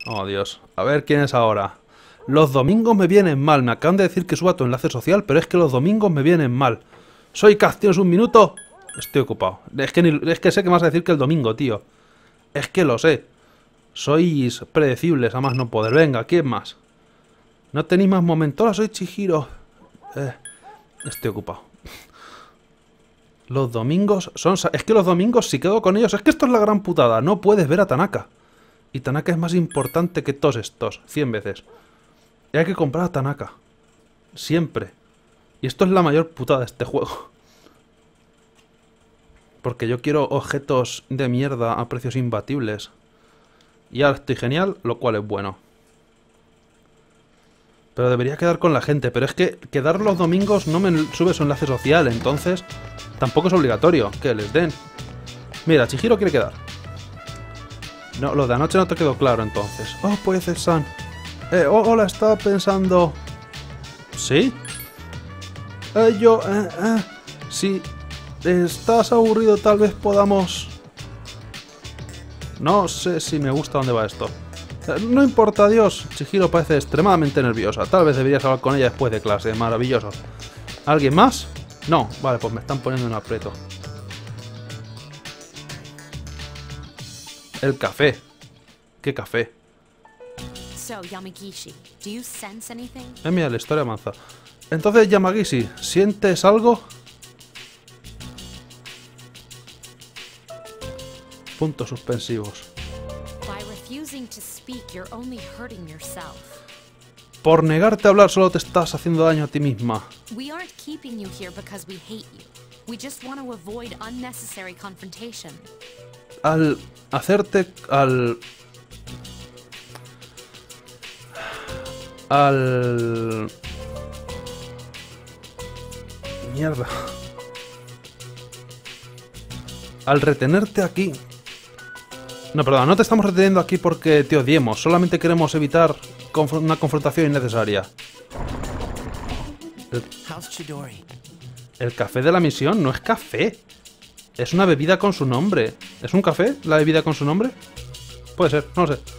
Oh, Dios. A ver quién es ahora. Los domingos me vienen mal. Me acaban de decir que suba tu enlace social, pero es que los domingos me vienen mal. Soy Kaz, ¿tienes un minuto? Estoy ocupado. Es que sé que me vas a decir que el domingo, tío. Es que lo sé. Sois predecibles a más no poder. Venga, ¿quién más? ¿No tenéis más momentos? Hola, soy Chihiro. Estoy ocupado. Los domingos son... Es que los domingos, si quedo con ellos... Es que esto es la gran putada. No puedes ver a Tanaka. Y Tanaka es más importante que todos estos. 100 veces. Y hay que comprar a Tanaka. Siempre. Y esto es la mayor putada de este juego. Porque yo quiero objetos de mierda a precios imbatibles. Y ahora estoy genial, lo cual es bueno. Pero debería quedar con la gente. Pero es que quedar los domingos no me sube su enlace social. Entonces, tampoco es obligatorio que les den. Mira, Chihiro quiere quedar. No, lo de anoche no te quedó claro entonces. Oh, puede ser San. Hola, estaba pensando... ¿Sí? Si estás aburrido, tal vez podamos... No sé si me gusta dónde va esto. No importa, adiós. Chihiro parece extremadamente nerviosa. Tal vez deberías hablar con ella después de clase. Maravilloso. ¿Alguien más? No. Vale, pues me están poniendo en aprieto. El café. ¿Qué café? Mira, la historia avanza. Entonces, Yamagishi, ¿sientes algo? Puntos suspensivos. Por negarte a hablar solo te estás haciendo daño a ti misma. Al hacerte... Mierda. Al retenerte aquí... No, perdón, no te estamos reteniendo aquí porque te odiemos. Solamente queremos evitar una confrontación innecesaria. El café de la misión no es café. Es una bebida con su nombre. ¿Es un café la bebida con su nombre? Puede ser, no lo sé.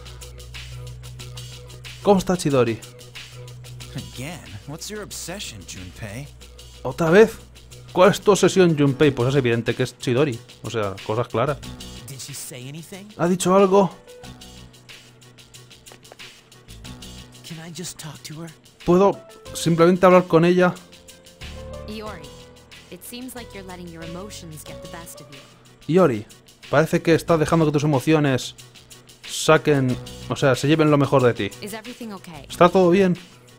¿Cómo está Chidori? ¿Otra vez? ¿Cuál es tu obsesión, Junpei? Pues es evidente que es Chidori. O sea, cosas claras. ¿Ha dicho algo? ¿Puedo simplemente hablar con ella? Iori, parece que estás dejando que tus emociones saquen... O sea, se lleven lo mejor de ti. ¿Está todo bien?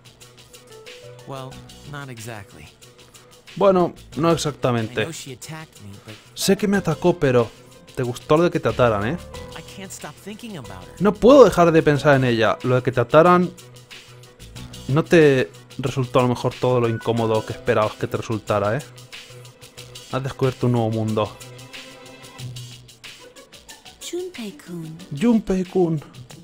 Bueno, no exactamente. Sé que me atacó, pero... ¿Te gustó lo de que te ataran, eh? No puedo dejar de pensar en ella. Lo de que te ataran... ¿No te resultó a lo mejor todo lo incómodo que esperabas que te resultara, eh? Has descubierto un nuevo mundo. Junpei-kun. Junpei-kun.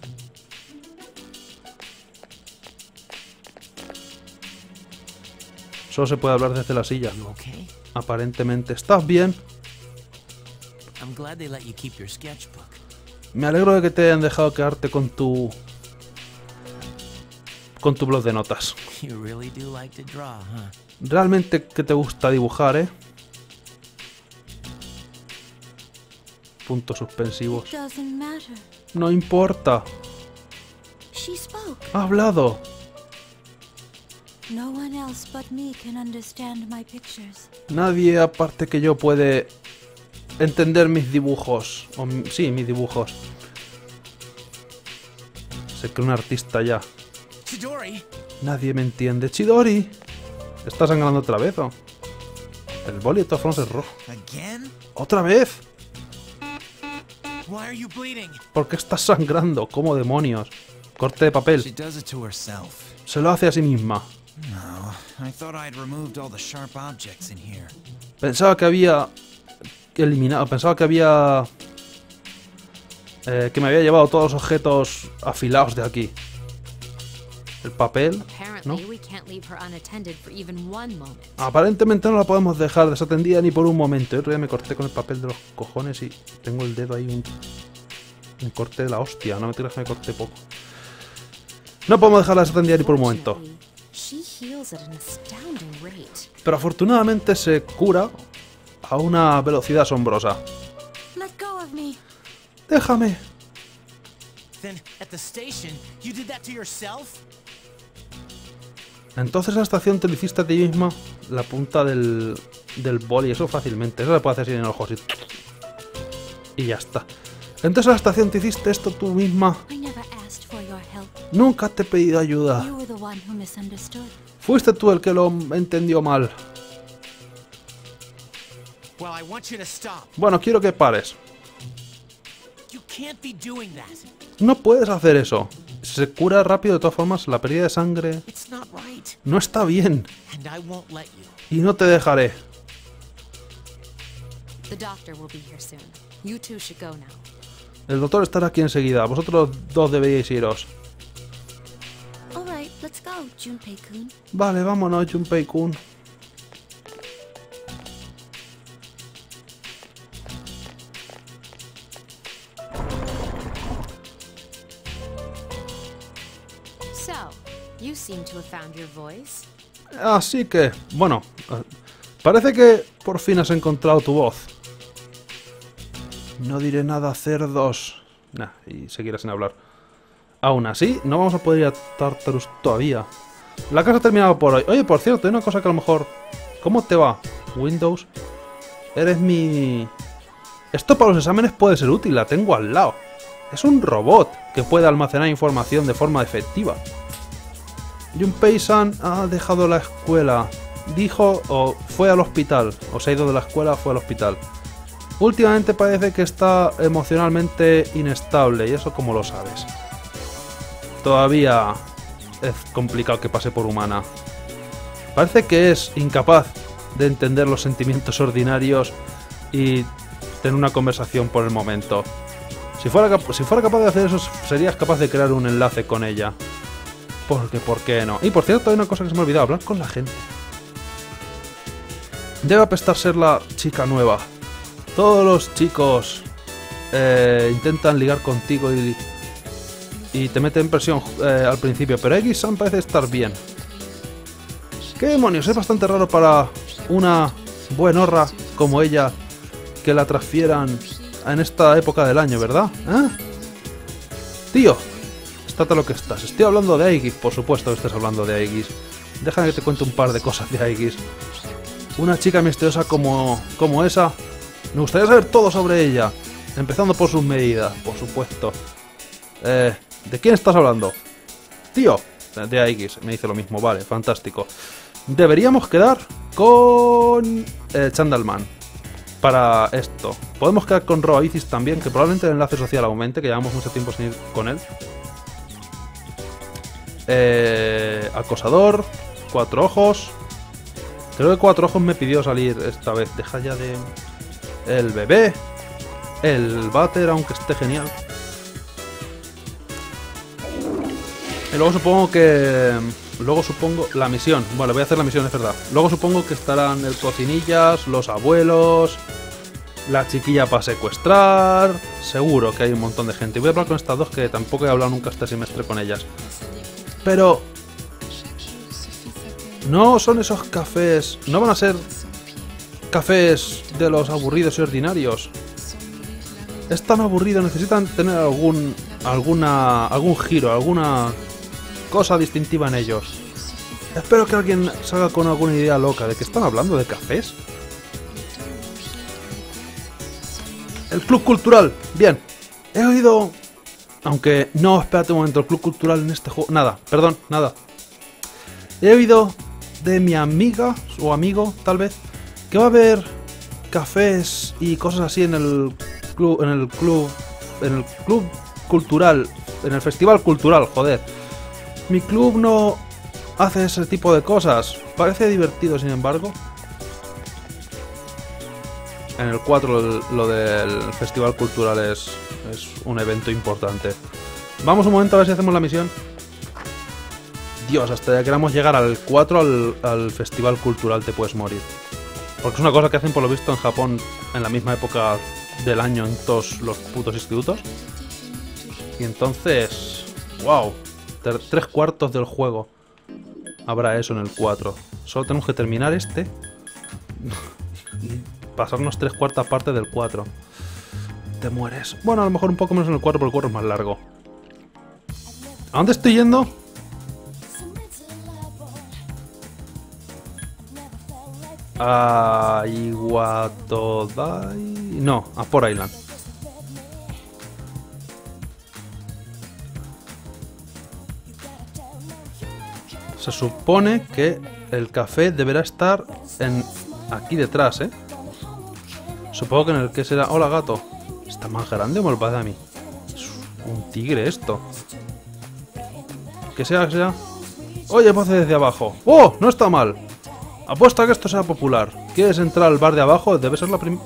Solo se puede hablar desde la silla. Aparentemente. ¿Estás bien? Me alegro de que te hayan dejado quedarte con tu blog de notas. Realmente que te gusta dibujar, ¿eh? Puntos suspensivos. No importa. Ha hablado. Nadie aparte que yo puede entender mis dibujos. Sí, mis dibujos. Sé que un artista ya. Nadie me entiende. Chidori. ¿Está sangrando otra vez o? El boli de todas formas es rojo. ¿Otra vez? ¿Por qué estás sangrando? ¿Cómo demonios? Corte de papel. Se lo hace a sí misma. Pensaba que había eliminado. Pensaba que había... que me había llevado todos los objetos afilados de aquí. El papel, ¿no? Aparentemente no la podemos dejar desatendida ni por un momento. El otro día me corté con el papel de los cojones y tengo el dedo ahí un corte de la hostia. No me tiras que me corté poco. No podemos dejarla desatendiera ni por un momento. She heals at an astounding rate. Pero afortunadamente se cura a una velocidad asombrosa. Let go of me. ¡Déjame! Then, at the station, you did that to yourself? Entonces en la estación te lo hiciste a ti misma la punta del boli, eso fácilmente. Eso se puede hacer así en el ojo, así. Y ya está. Entonces en la estación te hiciste esto tú misma. I never asked for your help. Nunca te he pedido ayuda. You were the one who misunderstood. Fuiste tú el que lo entendió mal. Well, I want you to stop. Bueno, quiero que pares. You can't be doing that. No puedes hacer eso. Se cura rápido de todas formas, la pérdida de sangre It's not right. no está bien. And I won't let you. Y no te dejaré. The doctor will be here soon. You two should go now. El doctor estará aquí enseguida. Vosotros dos deberíais iros. All right, let's go, Junpei-kun. Vale, vámonos, Junpei-kun. So, you seem to have found your voice. Así que, bueno, parece que por fin has encontrado tu voz. No diré nada, cerdos. Nah, y seguirá sin hablar. Aún así, no vamos a poder ir a Tartarus todavía. La casa ha terminado por hoy. Oye, por cierto, hay una cosa que a lo mejor... ¿Cómo te va, Windows? Eres mi... Esto para los exámenes puede ser útil, la tengo al lado. Es un robot que puede almacenar información de forma efectiva. Junpei-san ha dejado la escuela. Dijo o fue al hospital. O se ha ido de la escuela, fue al hospital. Últimamente parece que está emocionalmente inestable. ¿Y eso cómo lo sabes? Todavía es complicado que pase por humana. Parece que es incapaz de entender los sentimientos ordinarios y tener una conversación por el momento. Si fuera capaz de hacer eso, serías capaz de crear un enlace con ella. Porque, ¿por qué no? Y por cierto, hay una cosa que se me ha olvidado, hablar con la gente. Debe apestar ser la chica nueva. Todos los chicos intentan ligar contigo y te meten presión al principio, pero X-san parece estar bien. ¿Qué demonios? Es bastante raro para una buenorra como ella que la transfieran en esta época del año, ¿verdad? ¿Eh? Tío, estate lo que estás. Estoy hablando de Aegis, por supuesto que estás hablando de Aegis. Déjame que te cuente un par de cosas de Aegis. Una chica misteriosa como esa. Me gustaría saber todo sobre ella. Empezando por sus medidas, por supuesto. ¿De quién estás hablando? Tío, de Aegis. Me dice lo mismo, vale, fantástico. Deberíamos quedar con Chandalman para esto. Podemos quedar con Roaicis también, que probablemente el enlace social aumente, que llevamos mucho tiempo sin ir con él. Acosador, 4 ojos. Creo que 4 ojos me pidió salir esta vez. Deja ya de... El bebé. El váter, aunque esté genial. Y luego supongo que... la misión. Vale, voy a hacer la misión, es verdad. Luego supongo que estarán el cocinillas, los abuelos, la chiquilla para secuestrar. Seguro que hay un montón de gente. Y voy a hablar con estas dos que tampoco he hablado nunca este semestre con ellas. Pero... no son esos cafés... no van a ser cafés de los aburridos y ordinarios. Es tan aburrido, necesitan tener algún giro, alguna cosa distintiva en ellos. Espero que alguien salga con alguna idea loca. ¿De qué están hablando? ¿De cafés? El club cultural. Bien. He oído... aunque... no, espérate un momento. El club cultural en este juego... nada, perdón, nada. He oído de mi amiga, o amigo, tal vez, que va a haber cafés y cosas así en el club cultural, en el festival cultural, joder. Mi club no hace ese tipo de cosas. Parece divertido, sin embargo. En el 4 lo del festival cultural es un evento importante. Vamos un momento a ver si hacemos la misión. Dios, hasta que queramos llegar al 4 al festival cultural te puedes morir. Porque es una cosa que hacen por lo visto en Japón en la misma época del año en todos los putos institutos. Y entonces... wow, Tres cuartos del juego. Habrá eso en el 4. Solo tenemos que terminar este. Y pasarnos 3/4 partes del 4. Te mueres. Bueno, a lo mejor un poco menos en el 4, porque el 4 es más largo. ¿A dónde estoy yendo? A Iwatodai... No, a Port Island. Se supone que el café deberá estar en aquí detrás, ¿eh? Supongo que en el que será... Hola, gato. ¿Está más grande o me lo parece a mí? Es un tigre esto. Que sea, que sea... Oye, voces desde abajo. ¡Oh! No está mal. Apuesto a que esto sea popular. ¿Quieres entrar al bar de abajo? Debe ser la primera...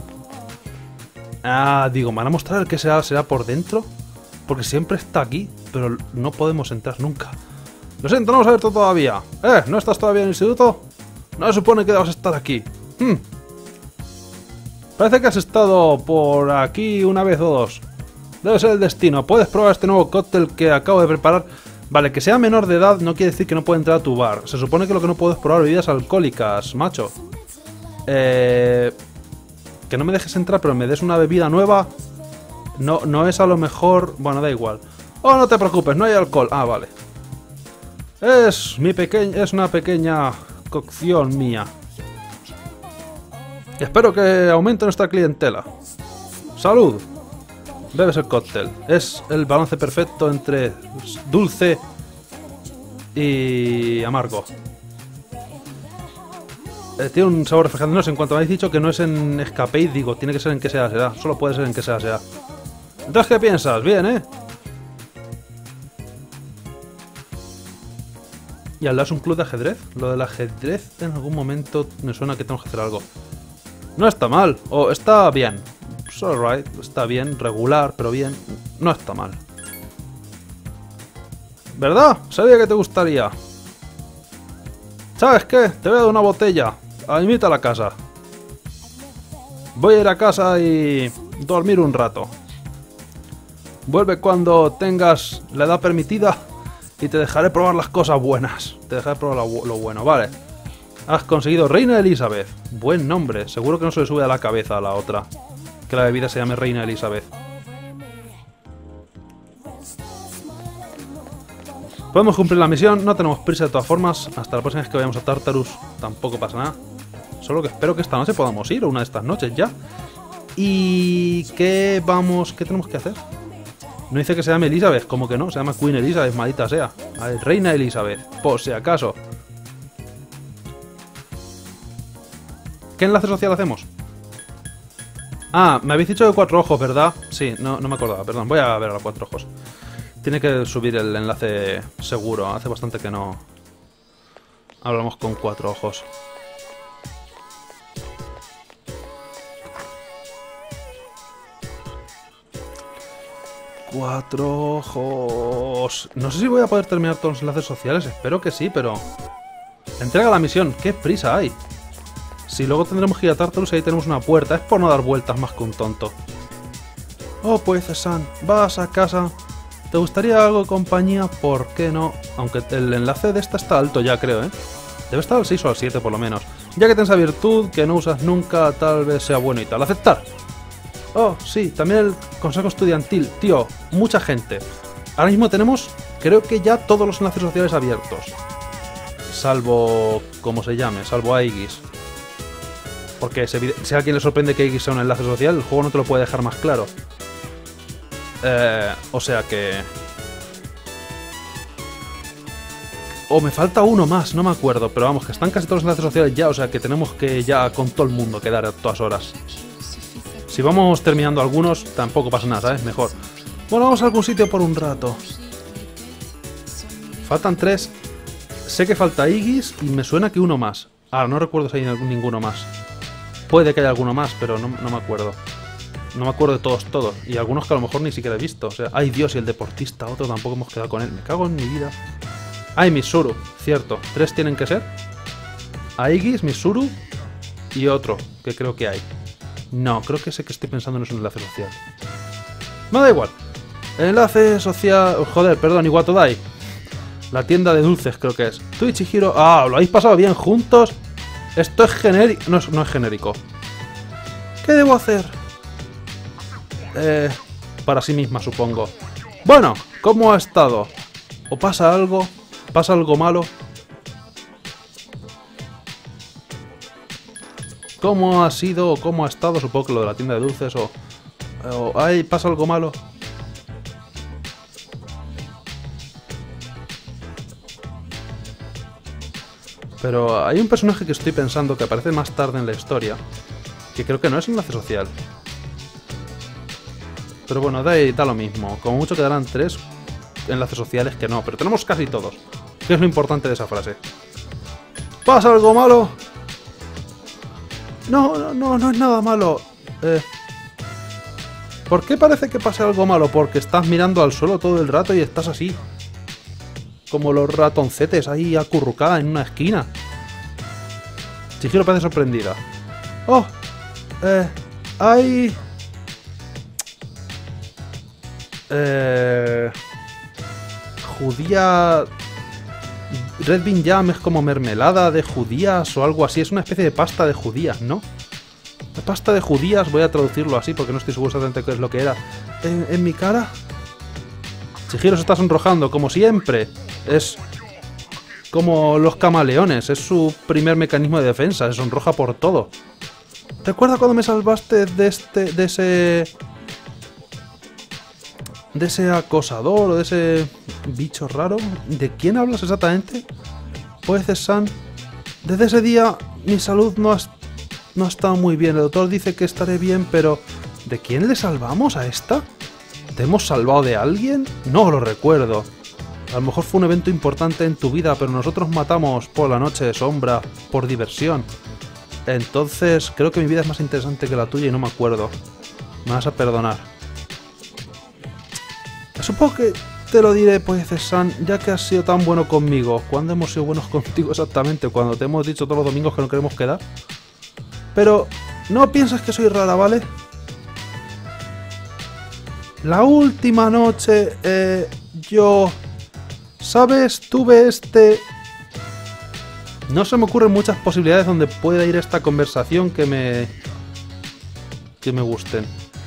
Ah, digo, ¿me van a mostrar que será por dentro? Porque siempre está aquí, pero no podemos entrar nunca. Lo siento, no hemos abierto todavía. ¿No estás todavía en el instituto? No se supone que debas estar aquí. Parece que has estado por aquí una vez o dos. Debe ser el destino. Puedes probar este nuevo cóctel que acabo de preparar. Vale, que sea menor de edad no quiere decir que no pueda entrar a tu bar. Se supone que lo que no puedo es probar bebidas alcohólicas, macho. Que no me dejes entrar, pero me des una bebida nueva. No es a lo mejor... Bueno, da igual. Oh, no te preocupes, no hay alcohol. Ah, vale. Es una pequeña cocción mía. Espero que aumente nuestra clientela. ¡Salud! Bebes el cóctel. Es el balance perfecto entre dulce y amargo. Tiene un sabor refrescante. No sé, en cuanto me habéis dicho que no es en Escape, digo, tiene que ser en que sea será. Solo puede ser en que sea será. Entonces, ¿qué piensas? Bien, ¿eh? ¿Y al lado es un club de ajedrez? Lo del ajedrez en algún momento me suena que tenemos que hacer algo. No está mal, o está bien. It's alright, está bien, regular, pero bien. No está mal. ¿Verdad? Sabía que te gustaría. ¿Sabes qué? Te voy a dar una botella. Invita a la casa. Voy a ir a casa y dormir un rato. Vuelve cuando tengas la edad permitida y te dejaré probar las cosas buenas. Te dejaré probar lo bueno, vale. Has conseguido Reina Elizabeth. Buen nombre. Seguro que no se le sube a la cabeza a la otra que la bebida se llame Reina Elizabeth. Podemos cumplir la misión. No tenemos prisa de todas formas. Hasta la próxima vez que vayamos a Tartarus tampoco pasa nada. Solo que espero que esta noche podamos ir. O una de estas noches ya. ¿Y qué tenemos que hacer? No dice que se llame Elizabeth. Como que no. Se llama Queen Elizabeth. Maldita sea. A ver, Reina Elizabeth. Por si acaso. ¿Qué enlace social hacemos? Ah, me habéis dicho de 4 ojos, ¿verdad? Sí, no me acordaba, perdón. Voy a ver a los 4 ojos. Tiene que subir el enlace seguro. Hace bastante que no hablamos con 4 ojos. ¡4 ojos! No sé si voy a poder terminar todos los enlaces sociales. Espero que sí, pero... Entrega la misión. ¿Qué prisa hay? Si luego tendremos que ir a Tartarus y ahí tenemos una puerta. Es por no dar vueltas más que un tonto. Oh, pues, San, vas a casa. ¿Te gustaría algo de compañía? ¿Por qué no? Aunque el enlace de esta está alto ya, creo, ¿eh? Debe estar al 6 o al 7 por lo menos. Ya que tienes esa virtud que no usas nunca, tal vez sea bueno y tal. ¡Aceptar! Oh, sí, también el consejo estudiantil. Tío, mucha gente. Ahora mismo tenemos, creo que ya todos los enlaces sociales abiertos. Salvo... ¿cómo se llame? Salvo Aegis. Porque si a alguien le sorprende que Aegis sea un enlace social, el juego no te lo puede dejar más claro. O sea que... O me falta uno más, no me acuerdo. Pero vamos, que están casi todos los enlaces sociales ya. O sea que tenemos que ya con todo el mundo quedar a todas horas. Si vamos terminando algunos, tampoco pasa nada, ¿sabes? Mejor. Bueno, vamos a algún sitio por un rato. Faltan 3. Sé que falta Aegis y me suena que uno más. Ah, no recuerdo si hay ninguno más. Puede que haya alguno más, pero no me acuerdo. No me acuerdo de todos. Y algunos que a lo mejor ni siquiera he visto. O sea, ay Dios, y el deportista, otro tampoco hemos quedado con él. Me cago en mi vida. Ay, Mitsuru, cierto. 3 tienen que ser. Aegis, Mitsuru y otro, que creo que hay. No, creo que ese que estoy pensando no es un enlace social. Me da igual. El enlace social... Joder, perdón, Iwatodai. La tienda de dulces creo que es. Tú y Chihiro... Ah, ¿lo habéis pasado bien juntos? Esto es genérico... No es genérico. ¿Qué debo hacer? Para sí misma, supongo. Bueno, ¿cómo ha estado? ¿O pasa algo? ¿Pasa algo malo? ¿Cómo ha sido o cómo ha estado? Supongo que lo de la tienda de dulces o ¿ay, pasa algo malo? Pero hay un personaje que estoy pensando que aparece más tarde en la historia, que creo que no es enlace social. Pero bueno, da lo mismo. Como mucho quedarán 3 enlaces sociales que no, pero tenemos casi todos. ¿Qué es lo importante de esa frase? ¿Pasa algo malo? No es nada malo. ¿Por qué parece que pasa algo malo? Porque estás mirando al suelo todo el rato y estás así. Como los ratoncetes ahí acurrucada en una esquina. Chihiro parece sorprendida. Oh, hay... judía... Red Bean Jam es como mermelada de judías o algo así. Es una especie de pasta de judías, ¿no? La pasta de judías, voy a traducirlo así porque no estoy seguro exactamente qué es lo que era. ¿En mi cara? Chihiro se está sonrojando, como siempre. Es como los camaleones, es su primer mecanismo de defensa, se sonroja por todo. ¿Recuerda cuando me salvaste de ese acosador o de ese bicho raro? ¿De quién hablas exactamente? Pues San, desde ese día mi salud no ha estado muy bien. El doctor dice que estaré bien, pero ¿de quién le salvamos a esta? ¿Te hemos salvado de alguien? No lo recuerdo. A lo mejor fue un evento importante en tu vida, pero nosotros matamos por la noche de sombra, por diversión. Entonces, creo que mi vida es más interesante que la tuya y no me acuerdo. Me vas a perdonar. Supongo que te lo diré, pues, San, ya que has sido tan bueno conmigo. ¿Cuándo hemos sido buenos contigo exactamente? ¿Cuando te hemos dicho todos los domingos que no queremos quedar? Pero, no piensas que soy rara, ¿vale? La última noche, yo... ¿Sabes? Tuve No se me ocurren muchas posibilidades donde pueda ir esta conversación que me gusten.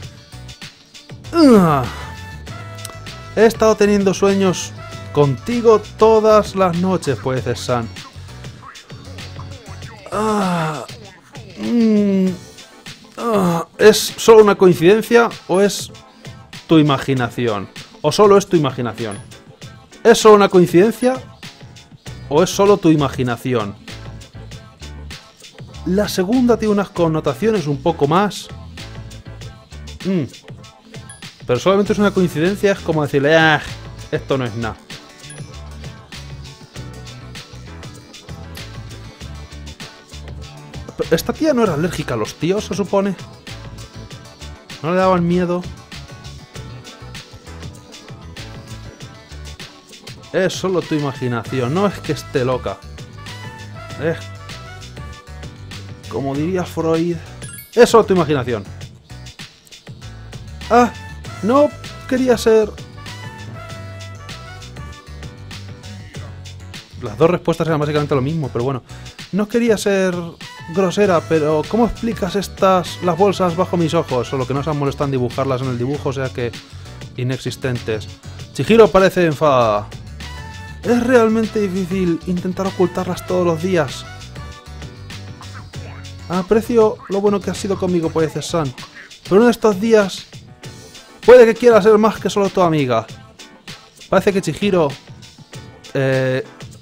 He estado teniendo sueños contigo todas las noches, pues, San. ¿Es solo una coincidencia o es tu imaginación? ¿O solo es tu imaginación? ¿Es solo una coincidencia o es solo tu imaginación? La segunda tiene unas connotaciones un poco más... Pero solamente es una coincidencia, es como decirle, esto no es nada. ¿Esta tía no era alérgica a los tíos, se supone? ¿No le daban miedo? Es solo tu imaginación, no es que esté loca. Es... como diría Freud... Es solo tu imaginación. No quería ser... Las dos respuestas eran básicamente lo mismo, pero bueno. No quería ser grosera, pero ¿cómo explicas las bolsas bajo mis ojos? Solo que no se han molestado en dibujarlas en el dibujo, o sea que... inexistentes. Chihiro parece enfadada. Es realmente difícil intentar ocultarlas todos los días. Aprecio lo bueno que has sido conmigo, pues, San. Pero uno de estos días... puede que quiera ser más que solo tu amiga. Parece que Chihiro... que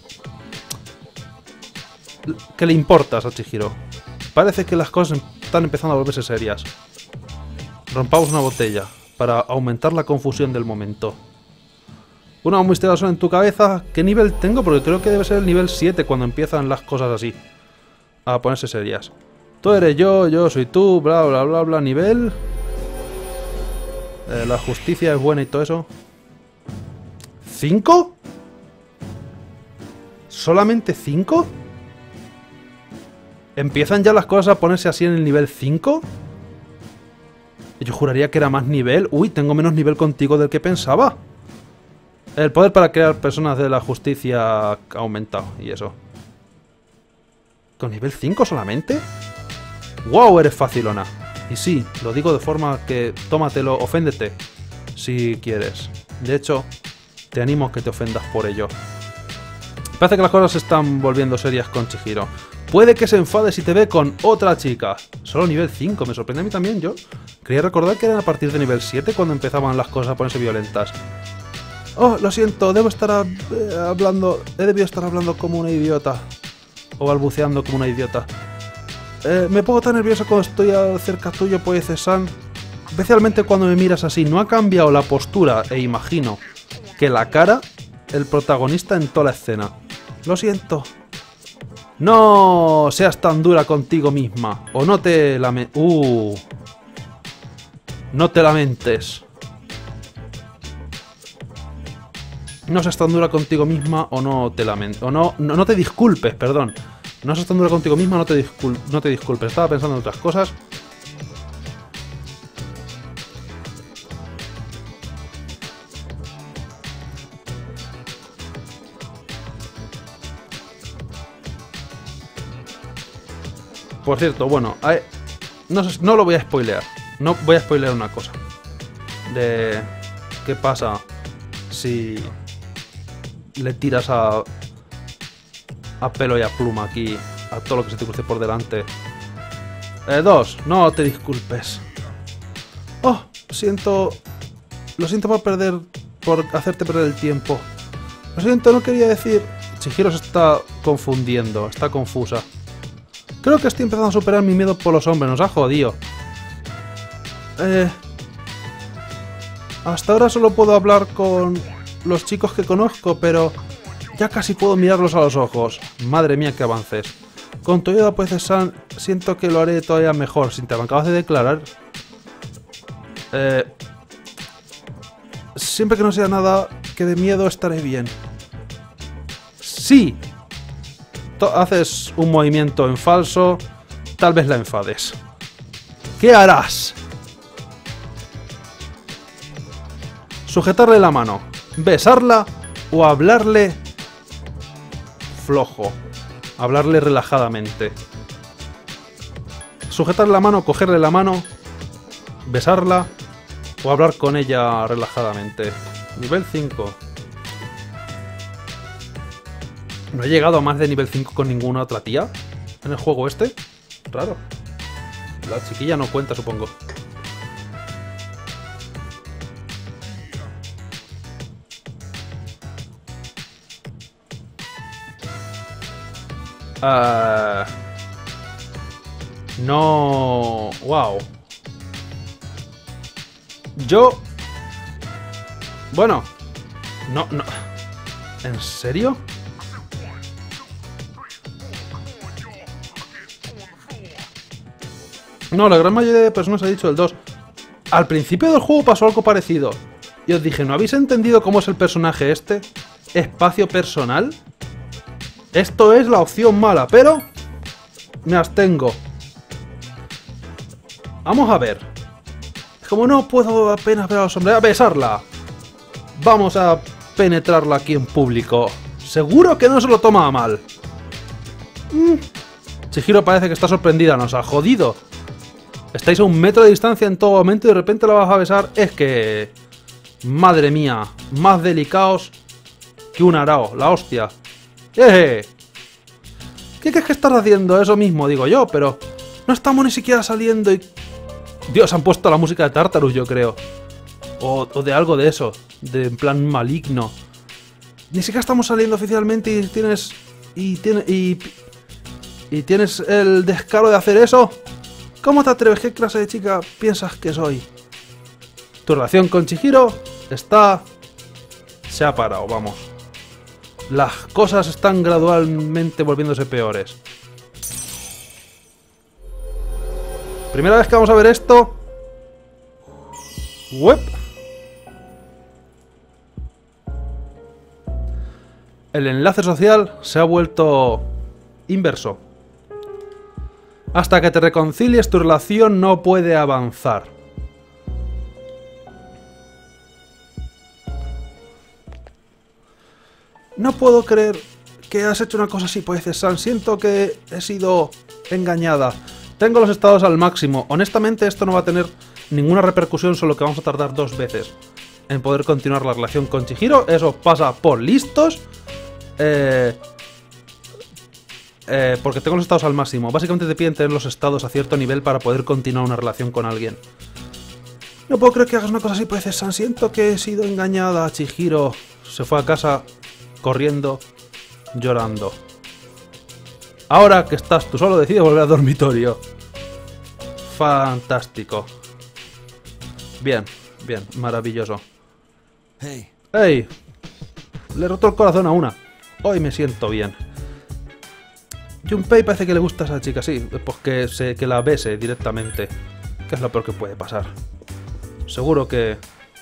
le importas a Chihiro. Parece que las cosas están empezando a volverse serias. Rompamos una botella para aumentar la confusión del momento. Una misteriosa en tu cabeza. ¿Qué nivel tengo? Porque creo que debe ser el nivel 7 cuando empiezan las cosas así. A ponerse serias. Tú eres yo soy tú, bla bla bla bla, nivel... la justicia es buena y todo eso. ¿5? ¿Solamente 5? ¿Empiezan ya las cosas a ponerse así en el nivel 5? Yo juraría que era más nivel. Uy, tengo menos nivel contigo del que pensaba. El poder para crear personas de la justicia ha aumentado. Y eso. ¿Con nivel 5 solamente? ¡Wow! Eres facilona. Y sí, lo digo de forma que tómatelo, oféndete. Si quieres. De hecho, te animo a que te ofendas por ello. Parece que las cosas se están volviendo serias con Chihiro. Puede que se enfade si te ve con otra chica. Solo nivel 5, me sorprende a mí también, yo. Quería recordar que era a partir de nivel 7 cuando empezaban las cosas a ponerse violentas. Oh, lo siento, debo estar hablando... He debido estar hablando como una idiota. O balbuceando como una idiota. Me pongo tan nervioso cuando estoy cerca tuyo, Poise-san. Especialmente cuando me miras así. No ha cambiado la postura e imagino que la cara, el protagonista en toda la escena. Lo siento. No seas tan dura contigo misma. O no te no te lamentes. No seas tan dura contigo misma o no te lamentes. O no te disculpes, perdón. No seas tan dura contigo misma, no te disculpes. Estaba pensando en otras cosas. Por cierto, bueno, no lo voy a spoilear. No voy a spoilear una cosa. De qué pasa si le tiras a pelo y a pluma aquí a todo lo que se te cruce por delante. 2, no te disculpes. Oh, lo siento por hacerte perder el tiempo. Lo siento, no quería decir... Chihiro se está confundiendo, está confusa. Creo que estoy empezando a superar mi miedo por los hombres, nos ha jodido. Hasta ahora solo puedo hablar con los chicos que conozco, pero ya casi puedo mirarlos a los ojos. Madre mía, qué avances. Con tu ayuda, Poise-san, siento que lo haré todavía mejor. Si te acabas de declarar... siempre que no sea nada que de miedo, estaré bien. Sí. Haces un movimiento en falso, tal vez la enfades. ¿Qué harás? Sujetarle la mano, besarla o hablarle flojo, hablarle relajadamente. Sujetarle la mano, cogerle la mano, besarla o hablar con ella relajadamente. Nivel 5. ¿No he llegado a más de nivel 5 con ninguna otra tía en el juego este? Raro. La chiquilla no cuenta, supongo. No... Wow. Yo... Bueno. No. ¿En serio? No, la gran mayoría de personas ha dicho el 2. Al principio del juego pasó algo parecido. Y os dije, ¿no habéis entendido cómo es el personaje este? ¿Espacio personal? Esto es la opción mala, pero... me abstengo. Vamos a ver. Como no puedo apenas ver a los hombres... ¡A besarla! Vamos a penetrarla aquí en público. Seguro que no se lo toma a mal. Chihiro parece que está sorprendida, nos ha jodido. Estáis a 1 metro de distancia en todo momento y de repente la vas a besar. Es que... madre mía, más delicados que un arao, la hostia. ¿Qué crees que estás haciendo? Eso mismo digo yo, pero no estamos ni siquiera saliendo y... Dios, han puesto la música de Tartarus, yo creo. O de algo de eso, de en plan maligno. Ni siquiera estamos saliendo oficialmente y tienes... Y tienes el descaro de hacer eso. ¿Cómo te atreves? ¿Qué clase de chica piensas que soy? Tu relación con Chihiro se ha parado, vamos. Las cosas están gradualmente volviéndose peores. Primera vez que vamos a ver esto. Web. El enlace social se ha vuelto inverso. Hasta que te reconcilies, tu relación no puede avanzar. No puedo creer que has hecho una cosa así, Poe-san. Siento que he sido engañada. Tengo los estados al máximo. Honestamente, esto no va a tener ninguna repercusión, solo que vamos a tardar 2 veces en poder continuar la relación con Chihiro. Eso pasa por listos. Porque tengo los estados al máximo. Básicamente te piden tener los estados a cierto nivel para poder continuar una relación con alguien. No puedo creer que hagas una cosa así, Poe-san. Siento que he sido engañada. Chihiro se fue a casa corriendo, llorando. Ahora que estás tú solo, decide volver al dormitorio. Fantástico. Bien, bien, maravilloso. Hey. ¡Ey! Le he roto el corazón a una. Hoy me siento bien. Junpei parece que le gusta a esa chica, sí. Pues que la bese directamente. Que es lo peor que puede pasar. Seguro que...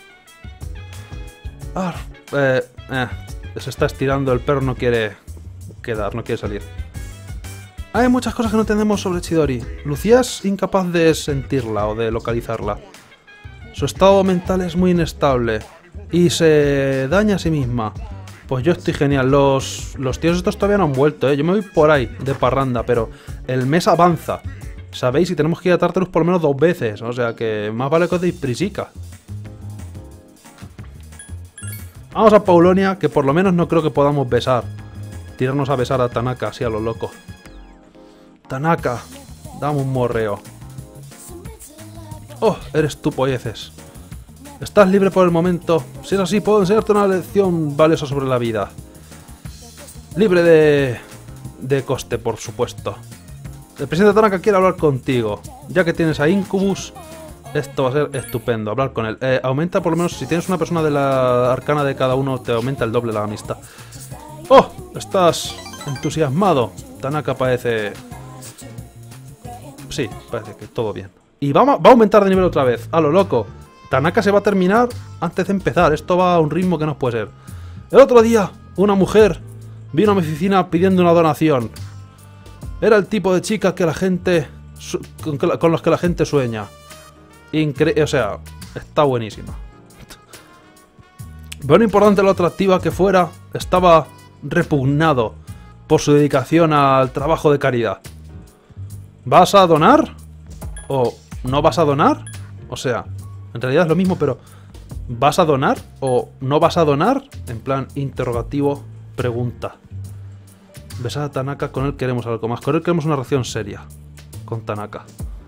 se está estirando, el perro no quiere quedar, no quiere salir. Hay muchas cosas que no entendemos sobre Chidori. Lucía es incapaz de sentirla o de localizarla. Su estado mental es muy inestable y se daña a sí misma. Pues yo estoy genial. Los tíos estos todavía no han vuelto, ¿eh? Yo me voy por ahí de parranda, pero el mes avanza. ¿Sabéis? Y tenemos que ir a Tartarus por lo menos 2 veces. O sea que más vale que os deis prisica. Vamos a Paulonia, que por lo menos no creo que podamos besar. Tirarnos a besar a Tanaka así a lo loco. Tanaka, dame un morreo. Oh, eres tú, Poieces. Estás libre por el momento. Si es así, puedo enseñarte una lección valiosa sobre la vida. Libre de coste, por supuesto. El presidente Tanaka quiere hablar contigo. Ya que tienes a Incubus, esto va a ser estupendo, hablar con él. Aumenta por lo menos, si tienes una persona de la arcana de cada uno, te aumenta el doble la amistad. ¡Oh! Estás entusiasmado. Tanaka parece... Sí, parece que todo bien. Y va a aumentar de nivel otra vez, a lo loco. Tanaka se va a terminar antes de empezar. Esto va a un ritmo que no puede ser. El otro día, una mujer vino a mi oficina pidiendo una donación. Era el tipo de chica que la gente... con los que la gente sueña. O sea, está buenísima. Pero no importante lo atractiva que fuera, estaba repugnado por su dedicación al trabajo de caridad. ¿Vas a donar? ¿O no vas a donar? O sea, en realidad es lo mismo, pero ¿vas a donar o no vas a donar? En plan interrogativo, pregunta. Besar a Tanaka, con él queremos algo más. Con él queremos una relación seria. Con Tanaka.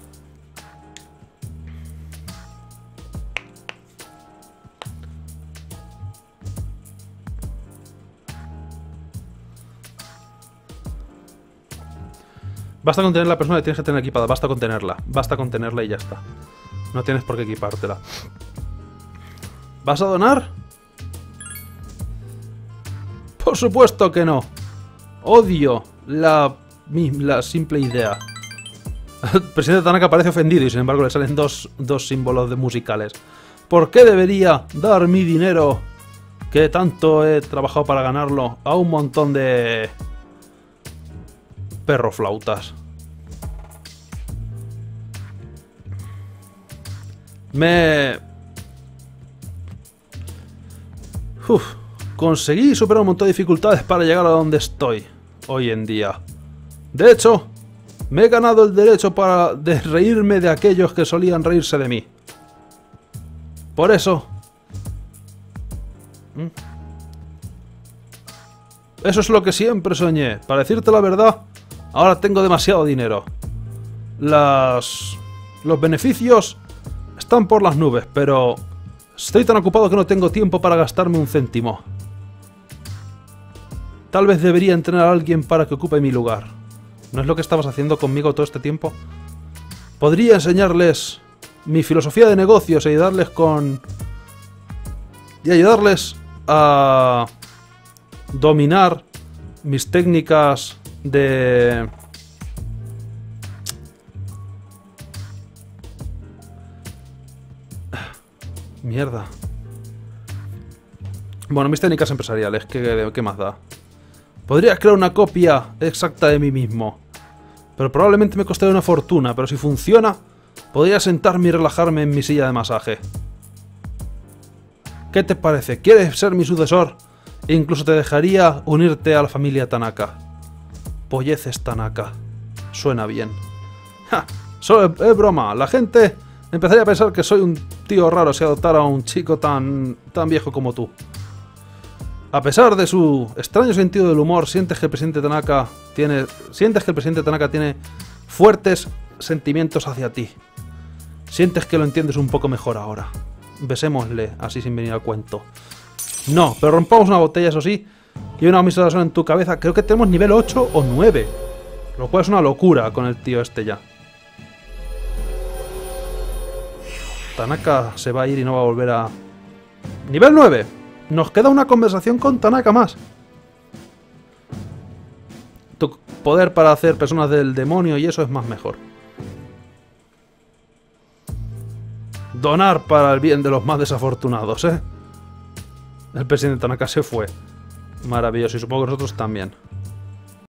Basta con tener la persona que tienes que tener equipada. Basta con tenerla. Basta con tenerla y ya está. No tienes por qué equipártela. ¿Vas a donar? Por supuesto que no. Odio la simple idea. El presidente Tanaka parece ofendido y sin embargo le salen dos símbolos musicales. ¿Por qué debería dar mi dinero, que tanto he trabajado para ganarlo, a un montón de... perroflautas? Conseguí superar un montón de dificultades para llegar a donde estoy hoy en día. De hecho, me he ganado el derecho de reírme de aquellos que solían reírse de mí. Por eso... Eso es lo que siempre soñé. Para decirte la verdad, ahora tengo demasiado dinero. Los beneficios están por las nubes, pero estoy tan ocupado que no tengo tiempo para gastarme un céntimo. Tal vez debería entrenar a alguien para que ocupe mi lugar. ¿No es lo que estabas haciendo conmigo todo este tiempo? Podría enseñarles mi filosofía de negocios y ayudarles a dominar mis técnicas de... Mierda. Bueno, mis técnicas empresariales, ¿qué más da? Podría crear una copia exacta de mí mismo, pero probablemente me costaría una fortuna, pero si funciona, podría sentarme y relajarme en mi silla de masaje. ¿Qué te parece? ¿Quieres ser mi sucesor E incluso te dejaría unirte a la familia Tanaka. Polleces Tanaka. Suena bien. ¡Ja! Solo es broma. La gente empezaría a pensar que soy un tío raro si adoptara a un chico tan viejo como tú. A pesar de su extraño sentido del humor, sientes que el presidente Tanaka tiene fuertes sentimientos hacia ti. Sientes que lo entiendes un poco mejor ahora. Besémosle, así sin venir al cuento. No, pero rompamos una botella, eso sí. Y una omisión en tu cabeza. Creo que tenemos nivel 8 o 9. Lo cual es una locura con el tío este ya. Tanaka se va a ir y no va a volver a... ¡Nivel 9! Nos queda una conversación con Tanaka más. Tu poder para hacer personas del demonio y eso es más mejor. Donar para el bien de los más desafortunados, ¿eh? El presidente Tanaka se fue. Maravilloso, y supongo que nosotros también.